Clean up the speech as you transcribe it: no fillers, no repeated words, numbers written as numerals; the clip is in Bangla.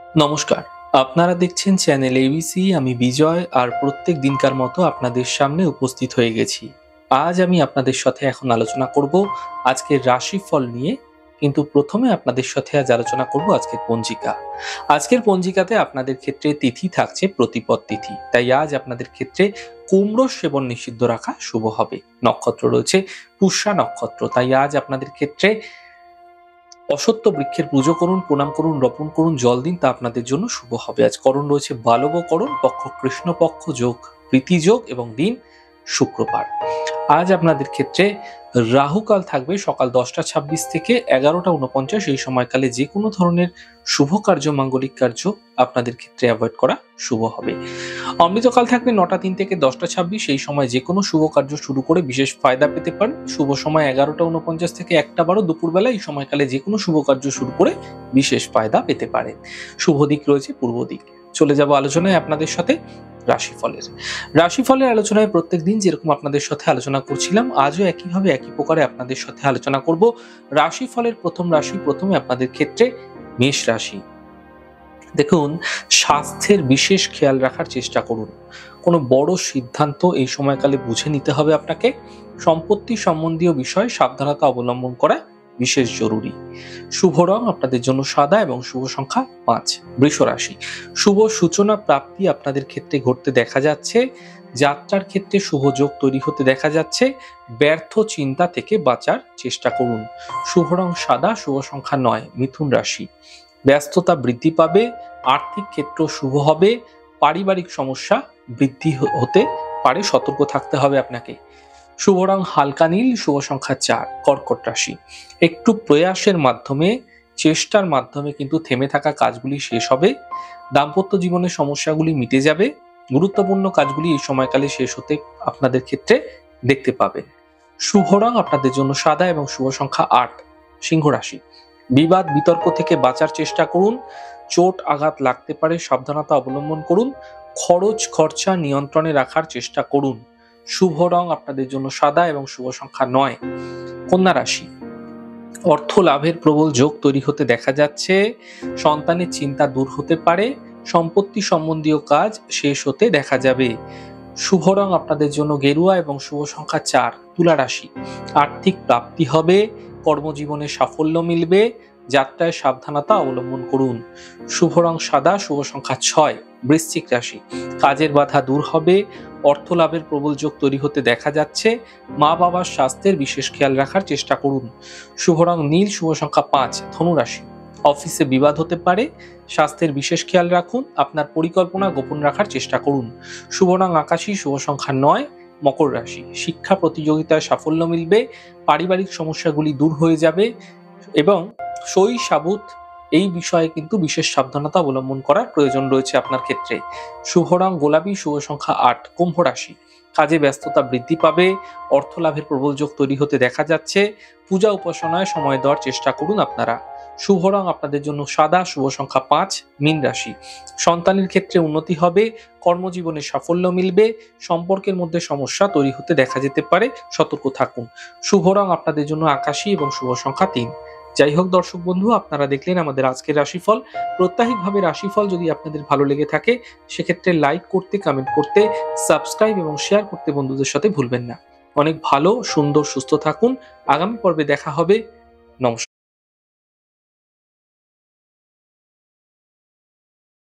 নমস্কার। আপনারা দেখছেন চ্যানেল এবিসি। আমি বিজয় আর প্রত্যেক দিনকার মতো আপনাদের সামনে উপস্থিত হয়ে গেছি। আজ আমি আপনাদের সাথে এখন আলোচনা করব আজকের রাশিফল নিয়ে। কিন্তু প্রথমে আপনাদের সাথে আজ আলোচনা করব আজকের পঞ্জিকা। আজকের পঞ্জিকাতে আপনাদের ক্ষেত্রে তিথি থাকছে প্রতিপদ তিথি। তাই আজ আপনাদের ক্ষেত্রে কুমড়ো সেবন নিষিদ্ধ রাখা শুভ হবে। নক্ষত্র রয়েছে পুষ্যা নক্ষত্র। তাই আজ আপনাদের ক্ষেত্রে অশ্বত্থ বৃক্ষের পুজো করুন, প্রণাম করুন, রোপণ করুন, জল দিন, তা আপনাদের জন্য শুভ হবে। আজ করণ রয়েছে বালব করণ, পক্ষ কৃষ্ণপক্ষ, যোগ প্রীতি যোগ এবং দিন শুক্রবার। আজ আপনাদের ক্ষেত্রে রাহুকাল থাকবে সকাল 10টা 26 থেকে 11টা 49। এই সময়কালে যে কোনো ধরনের শুভ কার্য, মাঙ্গলিক কার্য আপনাদের ক্ষেত্রে অ্যাভয়েড করা শুভ হবে। অমৃতকাল থাকবে 9টা 3 থেকে 10টা 26। এই সময় যে কোনো শুভ কার্য শুরু করে বিশেষ ফায়দা পেতে পারেন। শুভ সময় 11টা 49 থেকে 1টা 12 দুপুরবেলা। এই সময়কালে যে কোনো শুভ কার্য শুরু করে বিশেষ ফায়দা পেতে পারেন। শুভ দিক রয়েছে পূর্ব দিক। চলে যাব আলোচনায় আপনাদের সাথে রাশিফলের আলোচনায় প্রত্যেক দিন যেরকম আপনাদের সাথে আলোচনা করছিলাম, আজও একইভাবে একই প্রকারে আপনাদের সাথে আলোচনা করব। রাশিফলের প্রথম রাশি, প্রথমে আপনাদের ক্ষেত্রে মেষ রাশি। দেখুন, স্বাস্থ্যের বিশেষ খেয়াল রাখার চেষ্টা করুন। কোনো বড় সিদ্ধান্ত এই সময়কালে বুঝে নিতে হবে আপনাকে। সম্পত্তি সম্বন্ধীয় বিষয়ে সাবধানতা অবলম্বন করা বিশেষ জরুরি। শুভ রং আপনাদের জন্য সাদা এবং শুভ সংখ্যা 5। বৃষ রাশি, শুভ সূচনা প্রাপ্তি আপনাদের ক্ষেত্রে ঘটতে দেখা যাচ্ছে। যাত্রার ক্ষেত্রে শুভ যোগ তৈরি হতে দেখা যাচ্ছে। ব্যর্থ চিন্তা থেকে বাঁচার চেষ্টা করুন। শুভ রং সাদা, শুভ সংখ্যা 9। মিথুন রাশি, ব্যস্ততা বৃদ্ধি পাবে, আর্থিক ক্ষেত্র শুভ হবে, পারিবারিক সমস্যা বৃদ্ধি হতে পারে, সতর্ক থাকতে হবে আপনাকে। শুভ রং হালকা নীল, শুভ সংখ্যা 4। কর্কট রাশি, একটু প্রয়াসের মাধ্যমে, চেষ্টার মাধ্যমে কিন্তু থেমে থাকা কাজগুলি শেষ হবে। দাম্পত্য জীবনের সমস্যাগুলি মিটে যাবে। গুরুত্বপূর্ণ কাজগুলি এই সময়কালে শেষ হতে আপনাদের ক্ষেত্রে দেখতে পাবেন। শুভ রং আপনাদের জন্য সাদা এবং শুভ সংখ্যা 8। সিংহ রাশি, বিবাদ বিতর্ক থেকে বাঁচার চেষ্টা করুন। চোট আঘাত লাগতে পারে, সাবধানতা অবলম্বন করুন। খরচ খরচা নিয়ন্ত্রণে রাখার চেষ্টা করুন। শুভ রং আপনাদের জন্য সাদা এবং শুভ সংখ্যা 9। কন্যা রাশি, অর্থ লাভের প্রবল যোগ তৈরি হতে দেখা যাচ্ছে। সন্তানের চিন্তা দূর হতে পারে। সম্পত্তি সম্বন্ধীয় কাজ শেষ হতে দেখা যাবে। শুভ রং আপনাদের জন্য গেরুয়া এবং শুভ সংখ্যা 4। তুলা রাশি, আর্থিক প্রাপ্তি হবে, কর্মজীবনে সাফল্য মিলবে। যাত্রায় সাবধানতা অবলম্বন করুন। শুভ রং সাদা, শুভ সংখ্যা 6। বৃশ্চিক রাশি, কাজের বাধা দূর হবে, অর্থ লাভের প্রবল যোগ তৈরি হতে দেখা যাচ্ছে। মা বাবার স্বাস্থ্যের বিশেষ খেয়াল রাখার চেষ্টা করুন। শুভ রং নীল, শুভ সংখ্যা 5। ধনু রাশি, অফিসে বিবাদ হতে পারে, স্বাস্থ্যের বিশেষ খেয়াল রাখুন। আপনার পরিকল্পনা গোপন রাখার চেষ্টা করুন। শুভ রং আকাশী, শুভ সংখ্যা 9। মকর রাশি, শিক্ষা প্রতিযোগিতায় সাফল্য মিলবে, পারিবারিক সমস্যাগুলি দূর হয়ে যাবে এবং সই সাবুত এই বিষয়ে কিন্তু বিশেষ সাবধানতা অবলম্বন করার প্রয়োজন রয়েছে আপনার ক্ষেত্রে। শুভ রং গোলাপী, শুভ সংখ্যা 8। কুম্ভ রাশি, কাজে ব্যস্ততা বৃদ্ধি পাবে, অর্থ লাভের প্রবল যোগ তৈরি হতে দেখা যাচ্ছে। পূজা উপাসনায় সময় দেওয়ার চেষ্টা করুন আপনারা। শুভ রং আপনাদের জন্য সাদা, শুভ সংখ্যা 5। মীন রাশি, সন্তানের ক্ষেত্রে উন্নতি হবে, কর্মজীবনে সাফল্য মিলবে, সম্পর্কের মধ্যে সমস্যা তৈরি হতে দেখা যেতে পারে, সতর্ক থাকুন। শুভ রং আপনাদের জন্য আকাশী এবং শুভ সংখ্যা 3। যাই হোক দর্শক বন্ধু, আপনারা দেখলেন আমাদের আজকের রাশিফল। প্রত্যাহিকভাবে রাশিফল যদি আপনাদের ভালো লেগে থাকে, সেক্ষেত্রে লাইক করতে, কমেন্ট করতে, সাবস্ক্রাইব এবং শেয়ার করতে বন্ধুদের সাথে ভুলবেন না। অনেক ভালো, সুন্দর, সুস্থ থাকুন। আগামী পর্বে দেখা হবে। নমস্কার।